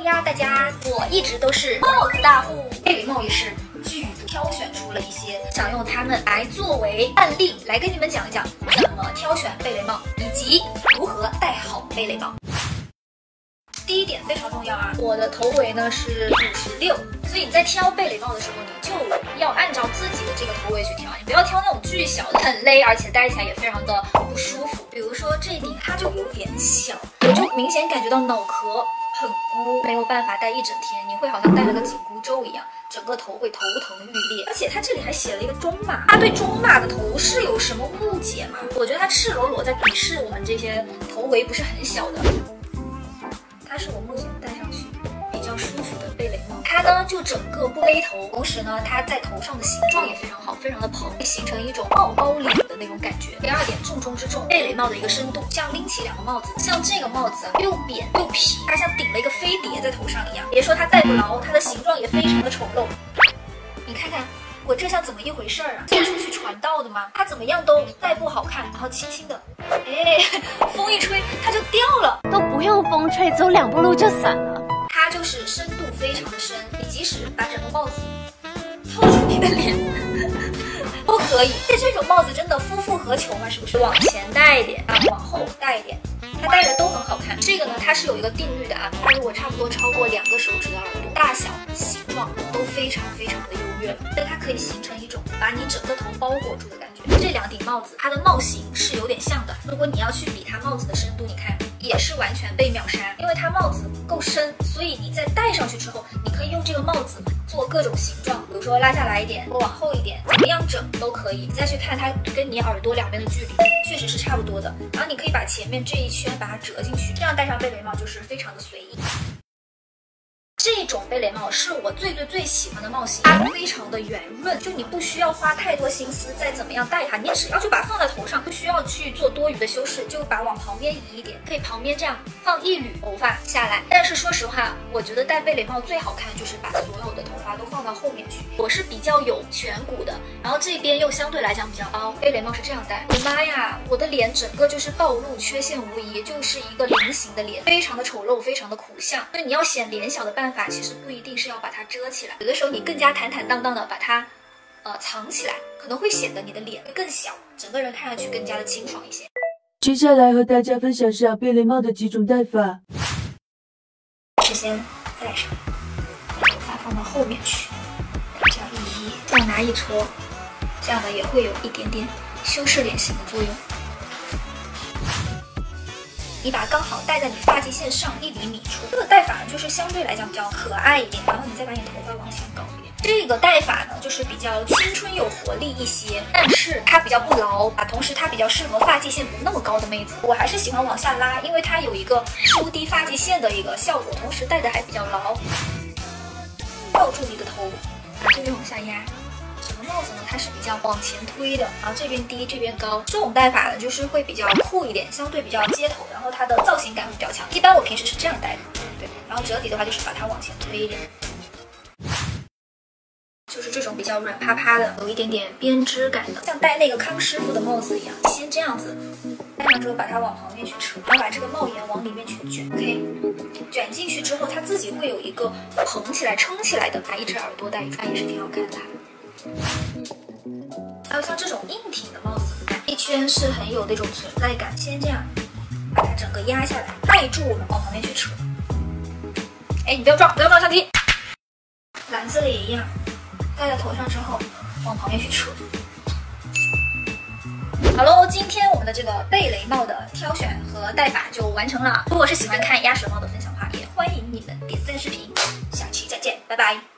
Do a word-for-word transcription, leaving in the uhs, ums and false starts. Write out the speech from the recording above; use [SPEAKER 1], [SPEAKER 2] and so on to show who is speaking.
[SPEAKER 1] 呀，大家！我一直都是帽子大户，贝雷帽也是剧组挑选出了一些，想用它们来作为案例来跟你们讲一讲怎么挑选贝雷帽，以及如何戴好贝雷帽。第一点非常重要啊，我的头围呢是五十六，所以你在挑贝雷帽的时候，你就要按照自己的这个头围去挑，你不要挑那种巨小的，很勒，而且戴起来也非常的不舒服。比如说这顶它就有点小，我就明显感觉到脑壳很箍，没有办法戴一整天，你会好像戴了个紧箍咒一样，整个头会头疼欲裂。而且它这里还写了一个中码，他对中码的头饰有什么误解吗？我觉得他赤裸裸在鄙视我们这些头围不是很小的。它是我目前戴上去比较舒服的贝雷帽，它呢就整个不勒头，同时呢它在头上的形状也非常好，非常的蓬，会形成一种帽包脸的那种感觉。第二点重中之重，贝雷帽的一个深度，像拎起两个帽子，像这个帽子又扁又皮，它像顶了一个飞碟在头上一样。别说它戴不牢，它的形状也非常的丑陋。你看看我这像怎么一回事儿啊？送出去传道的吗？它怎么样都戴不好看，然后轻轻的，哎，风一吹它就掉了，
[SPEAKER 2] 都不用风吹，走两步路就散了。
[SPEAKER 1] 它就是深度非常的深，你即使把整个帽子套住你的脸都可以。这这种帽子真的夫复何求嘛？是不是？往前戴一点啊，往后戴一点，它戴着都很好看。这个呢，它是有一个定律的啊，它如果差不多超过两个手指的耳朵，大小、形状都非常非常的优越了，所以它可以形成一种把你整个头包裹住的感觉。这两顶帽子它的帽型是有点像的，如果你要去比它帽子的深度，你看也是完全被秒杀，因为它帽子够深，所以你在戴上去之后，你可以用这个帽子做各种形状，比如说拉下来一点，往后一点，怎么样整都可以。你再去看它跟你耳朵两边的距离，确实是差不多的。然后你可以把前面这一圈把它折进去，这样戴上贝雷帽就是非常的随意。这种贝雷帽是我最最最喜欢的帽型，它非常的圆润，就你不需要花太多心思再怎么样戴它，你只要就把它放在头上，不需要去做多余的修饰，就把往旁边移一点，可以旁边这样放一缕头发下来。但是说实话，我觉得戴贝雷帽最好看就是把所有的头发都放到后面去。我是比较有颧骨的，然后这边又相对来讲比较凹，贝雷帽是这样戴。我的妈呀，我的脸整个就是暴露，缺陷无疑，就是一个菱形的脸，非常的丑陋，非常的苦相。所以你要显脸小的办法，其实不一定是要把它遮起来，有的时候你更加坦坦荡荡的把它呃藏起来，可能会显得你的脸更小，整个人看上去更加的清爽一些。
[SPEAKER 3] 接下来和大家分享下贝雷帽的几种戴法。
[SPEAKER 1] 是先戴上，把头发放到后面去，这样一移，再拿一撮，这样的也会有一点点修饰脸型的作用。你把它刚好戴在你发际线上一厘米处，这个戴法就是相对来讲比较可爱一点，然后你再把你头发往前搞一点。这个戴法呢，就是比较青春有活力一些，但是它比较不牢啊，同时它比较适合发际线不那么高的妹子。我还是喜欢往下拉，因为它有一个收低发际线的一个效果，同时戴的还比较牢。抱住你的头，把这边往下压。整个帽子呢，它是比较往前推的，然后这边低，这边高。这种戴法呢，就是会比较酷一点，相对比较街头，然后它的造型感会比较强。一般我平时是这样戴的，对。然后折底的话，就是把它往前推一点，就是这种比较软趴趴的，有一点点编织感的，像戴那个康师傅的帽子一样。先这样子戴上之后，把它往旁边去扯，然后把这个帽檐往里面去卷 ，OK。卷进去之后，它自己会有一个蓬起来、撑起来的，把一只耳朵戴出来也是挺好看的。还有像这种硬挺的帽子，一圈是很有那种存在感。先这样把它整个压下来，盖住我们往旁边去扯。哎，你不要撞，不要撞相机。蓝色的也一样，戴在头上之后往旁边去扯。好喽，今天我们的这个贝雷帽的挑选和戴法就完成了。如果是喜欢看鸭舌帽的分享的话，也欢迎你们点赞视频。下期再见，拜拜。